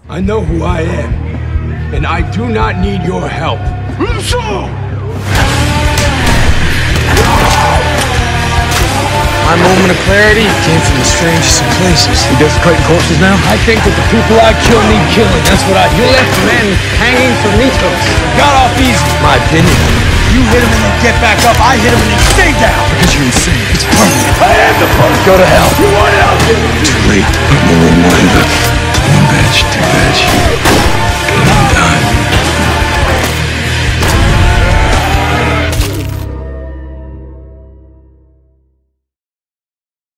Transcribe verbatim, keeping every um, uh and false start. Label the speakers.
Speaker 1: I know who I am, and I do not need your help.
Speaker 2: My moment of clarity came from the strangest of places.
Speaker 3: You desecrating corpses now?
Speaker 1: I think that the people I kill need killing. That's what I do.
Speaker 2: You left men hanging from meat hooks.
Speaker 1: Got off easy.
Speaker 2: My opinion.
Speaker 3: You hit him and then get back up. I hit him and then stay down. Because you're insane. It's permanent.
Speaker 1: I am the punk.
Speaker 2: Go to hell.
Speaker 1: You want out?
Speaker 3: Too late. Put more on one. One badge, two badge.